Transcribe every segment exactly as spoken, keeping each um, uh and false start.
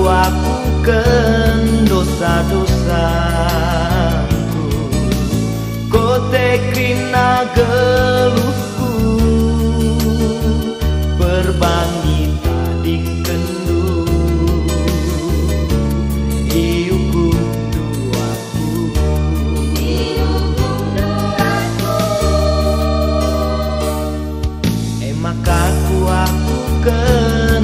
akukan dosa-dosaku, kote krina geluhku, berbagi tadi kendu iukum duaku, iukum duaku. Emak aku akukan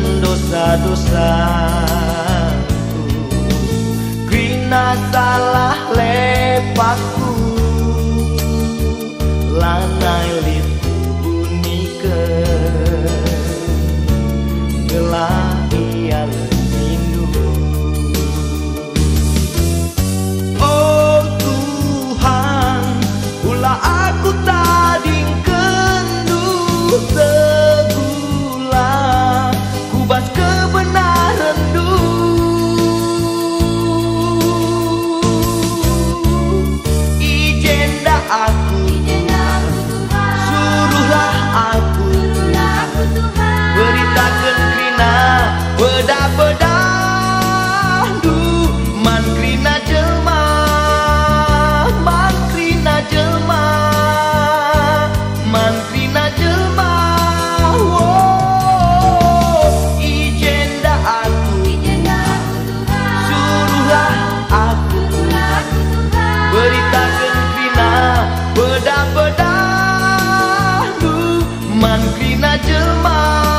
dosa-dosaku, krina salah lepakku, lanai litu bunikeun gelah ia rindu. Oh Tuhan, ulah aku tading kenduh segula, kubas kebenaran du. Ijenda aku, suruhlah aku, beritakeun krina bedah-bedah du, man krina jelma, man krina jelma, man krina jelma. Wow, ijenda aku, suruhlah aku, beritakeun krina bedah-bedah du, man krina jelma.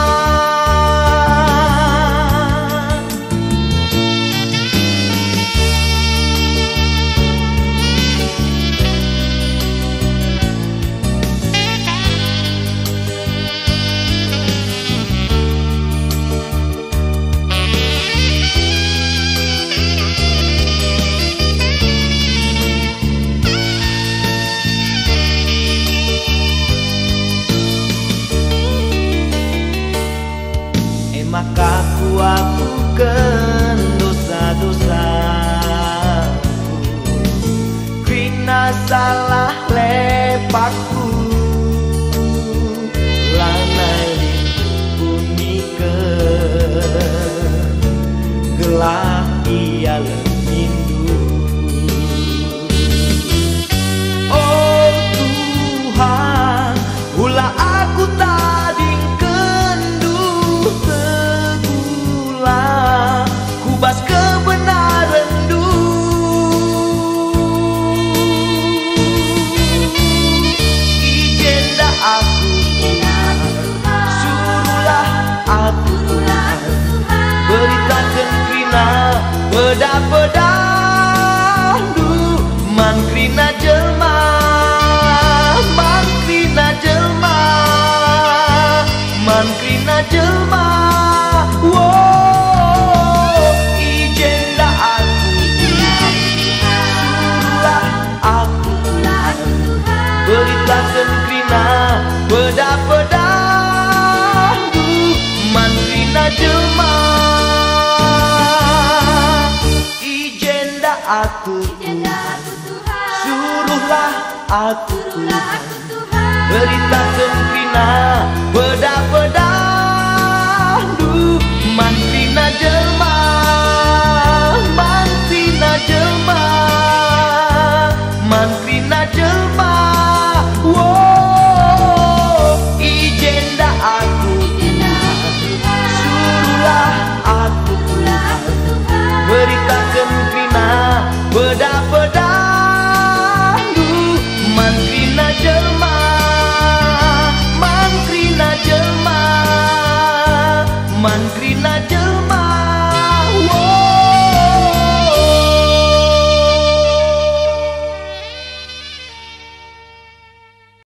Maka ku akukan dosa-dosaku, krina salah lepakku, lanai litu bunikeun gelah ia rindu. Oh Tuhan, ulah aku tading kenduh segula, kubas kebenaran du. Ijenda aku, suruhlah aku, beritakeun krina bedah-bedah du, man krina jelma, man krina jelma, man krina jelma. Wow, ijenda aku, suruhlah aku, beritakeun krina bedah-bedah du, man krina jelma. Ijenda aku, suruhlah aku, beritakeun